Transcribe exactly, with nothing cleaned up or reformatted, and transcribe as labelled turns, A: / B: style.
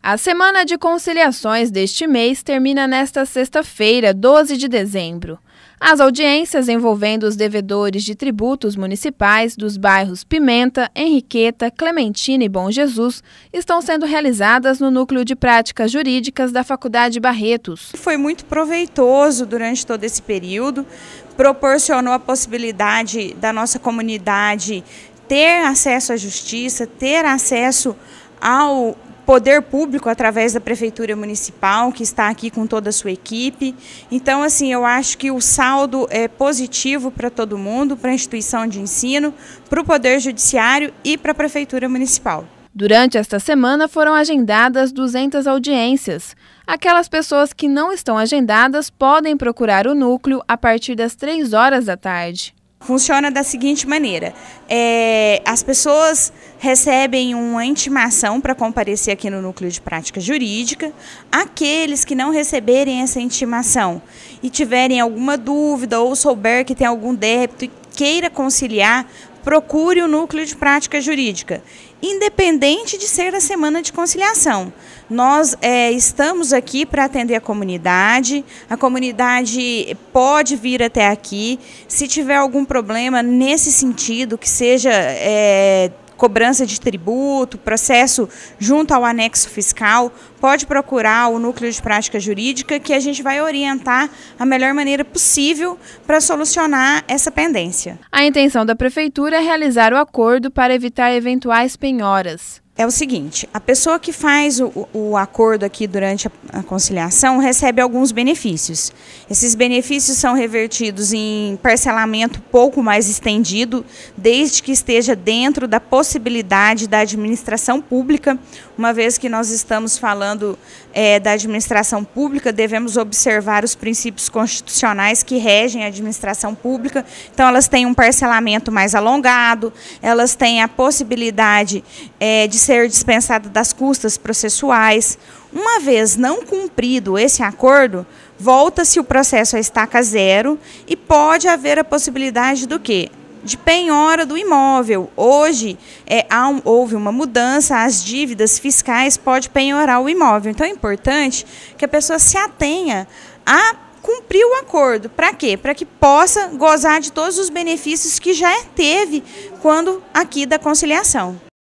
A: A semana de conciliações deste mês termina nesta sexta-feira, doze de dezembro. As audiências envolvendo os devedores de tributos municipais dos bairros Pimenta, Henriqueta, Clementina e Bom Jesus estão sendo realizadas no Núcleo de Práticas Jurídicas da Faculdade Barretos.
B: Foi muito proveitoso durante todo esse período, proporcionou a possibilidade da nossa comunidade ter acesso à justiça, ter acesso ao poder público através da Prefeitura Municipal, que está aqui com toda a sua equipe. Então, assim, eu acho que o saldo é positivo para todo mundo, para a instituição de ensino, para o Poder Judiciário e para a Prefeitura Municipal.
A: Durante esta semana foram agendadas duzentas audiências. Aquelas pessoas que não estão agendadas podem procurar o núcleo a partir das três horas da tarde.
B: Funciona da seguinte maneira, é, as pessoas recebem uma intimação para comparecer aqui no Núcleo de Prática Jurídica. Aqueles que não receberem essa intimação e tiverem alguma dúvida ou souber que tem algum débito e queira conciliar, procure o Núcleo de Prática Jurídica, independente de ser a semana de conciliação. Nós é, estamos aqui para atender a comunidade, a comunidade pode vir até aqui, se tiver algum problema nesse sentido, que seja é, cobrança de tributo, processo junto ao anexo fiscal, pode procurar o Núcleo de Prática Jurídica, que a gente vai orientar a melhor maneira possível para solucionar essa pendência.
A: A intenção da Prefeitura é realizar o acordo para evitar eventuais penhoras.
B: É o seguinte, a pessoa que faz o, o acordo aqui durante a, a conciliação recebe alguns benefícios. Esses benefícios são revertidos em parcelamento pouco mais estendido, desde que esteja dentro da possibilidade da administração pública. Uma vez que nós estamos falando é, da administração pública, devemos observar os princípios constitucionais que regem a administração pública. Então, elas têm um parcelamento mais alongado, elas têm a possibilidade é, de ser dispensada das custas processuais. Uma vez não cumprido esse acordo, volta-se o processo à estaca zero e pode haver a possibilidade do quê? De penhora do imóvel. Hoje é, há um, houve uma mudança, as dívidas fiscais podem penhorar o imóvel. Então é importante que a pessoa se atenha a cumprir o acordo. Para quê? Para que possa gozar de todos os benefícios que já teve quando aqui da conciliação.